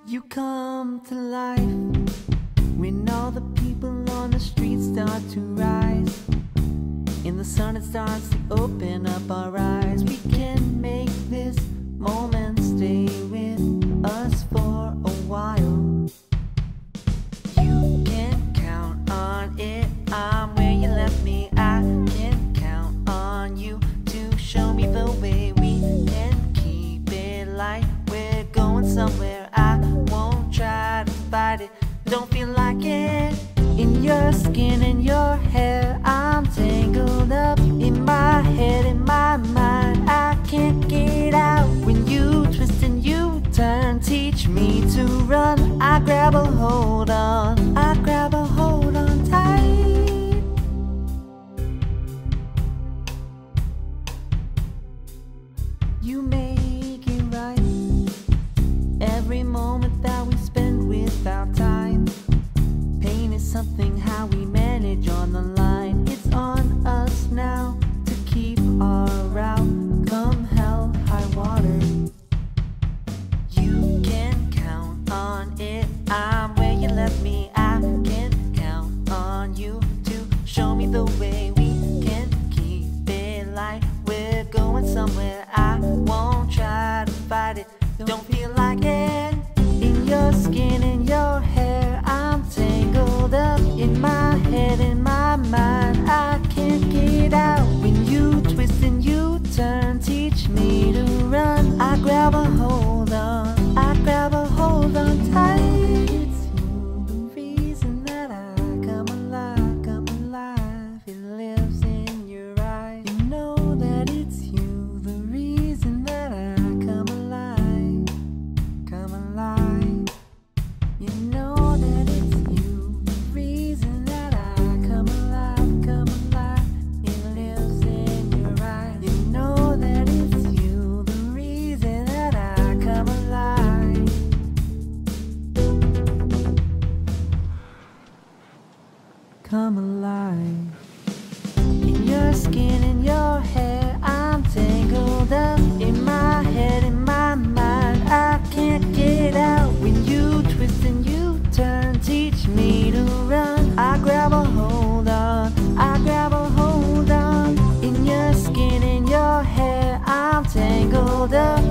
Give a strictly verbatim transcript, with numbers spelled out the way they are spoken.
You come to life when all the people on the street start to rise. In the sun it starts to open up our eyes. We can make this moment stay with us for a while. You can count on it, I'm where you left me. I can count on you to show me the way. We can keep it light, we're going somewhere. I won't try to fight it, don't feel like it. In your skin and your hair, I'm tangled up in my head, in my mind. I can't get out when you twist and you turn. Teach me to run, I grab a hold on, I grab a hold on tight. You make it right every moment that we spend without time. Pain is something how we manage on the line. It's on us now to keep our route, come hell, high water. You can count on it, I'm where you left me. I can count on you to show me the way. We can keep it light, we're going somewhere. I won't try to fight it, don't feel like it. In your skin and your hair, I'm tangled up in my head, in my mind. I can't get out when you twist and you turn. Teach me to run, I grab a hold on, I grab a hold on tight. It's you, the reason that I come alive, come alive. It lives in your eyes. You know that it's you, the reason that I come alive, come alive. You know that it's you, the reason that I come alive, come alive. It lives in your eyes. You know that it's you, the reason that I come alive. Come alive. In your skin and your hair, I'm tangled up in my head, in my mind. I can't get out when you twist and you turn. Teach me to run, I grab a hold on, I grab a hold on. In your skin and your hair, I'm tangled up